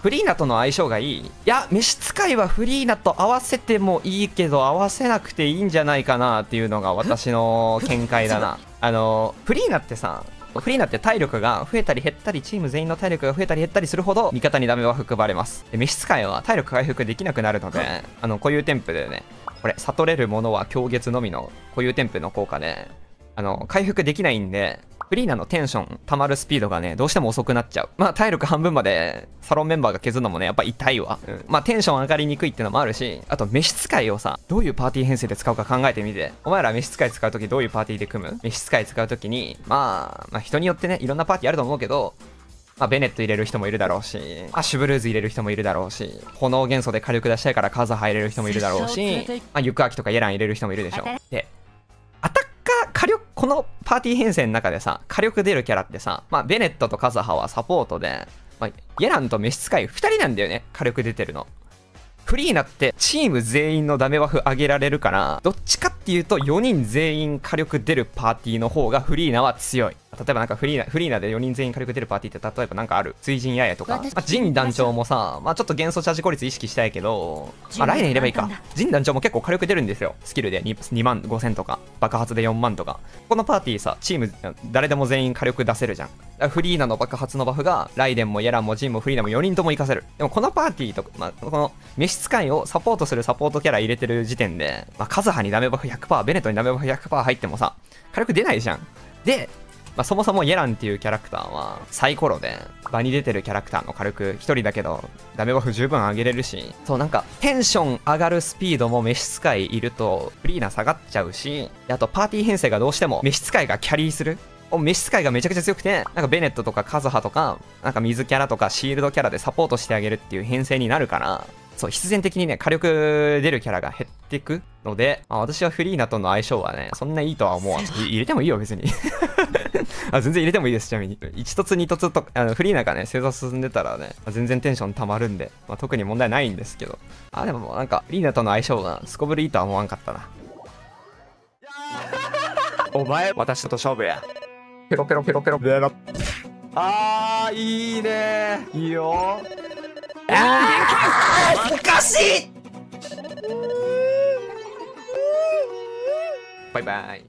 フリーナとの相性がいい。いや、召使いはフリーナと合わせてもいいけど、合わせなくていいんじゃないかなっていうのが私の見解だな。フリーナってさ、フリーナって体力が増えたり減ったり、チーム全員の体力が増えたり減ったりするほど、味方にダメは含まれます。で、召使いは体力回復できなくなるので、固有添付でね、これ、悟れるものは狂月のみの固有添付の効果で、回復できないんで、フリーナのテンション溜まるスピードがね、どうしても遅くなっちゃう。まあ、体力半分までサロンメンバーが削るのもね、やっぱ痛いわ。まあ、テンション上がりにくいってのもあるし、あと、召使いをさ、どういうパーティー編成で使うか考えてみて。お前ら召使い使うときどういうパーティーで組む？召使い使うときに、まあ、人によってね、いろんなパーティーあると思うけど、まあ、ベネット入れる人もいるだろうし、アッシュブルーズ入れる人もいるだろうし、炎元素で火力出したいから数入れる人もいるだろうし、まあ、ユクアキとかイエラン入れる人もいるでしょ。で、アタッカー、火力、このパーティー編成の中でさ、火力出るキャラってさ、まあ、ベネットとカズハはサポートで、まあ、イエランと召使い2人なんだよね、火力出てるの。フリーナってチーム全員のダメバフ上げられるから、どっちかっていうと4人全員火力出るパーティーの方がフリーナは強い。例えばなんかフリーナで4人全員火力出るパーティーって例えばなんかある？追人ややとか。まあ、ジン団長もさ、まあちょっと元素チャージ効率意識したいけど、まあライデンいればいいか。ジン団長も結構火力出るんですよ。スキルで2万5000とか、爆発で4万とか。このパーティーさ、チーム誰でも全員火力出せるじゃん。だからフリーナの爆発のバフが、ライデンもイエランもジンもフリーナも4人とも活かせる。でもこのパーティーとか、まあこの召使いをサポートするサポートキャラ入れてる時点で、まあカズハにダメバフ 100%、ベネットにダメバフ 100% 入ってもさ、火力出ないじゃん。で、まあ、そもそもイエランっていうキャラクターはサイコロで場に出てるキャラクターの火力1人だけどダメバフ十分上げれるし、そうなんかテンション上がるスピードも召使いいるとフリーナ下がっちゃうし、あとパーティー編成がどうしても召使いがキャリーする。召使いがめちゃくちゃ強くて、なんかベネットとかカズハとかなんか水キャラとかシールドキャラでサポートしてあげるっていう編成になるから、そう必然的にね火力出るキャラが減っていくので、まあ、私はフリーナとの相性はねそんないいとは思わん。入れてもいいよ別に全然入れてもいいです。ちなみに1凸2凸とフリーナがね星座進んでたらね、全然テンション溜まるんで、まあ、特に問題ないんですけど、でももうなんかフリーナとの相性がすこぶるいいとは思わんかったな。お前私と勝負や。ペロペロペロペロペロ。いいね、いいよ。おかしい。バイバイ。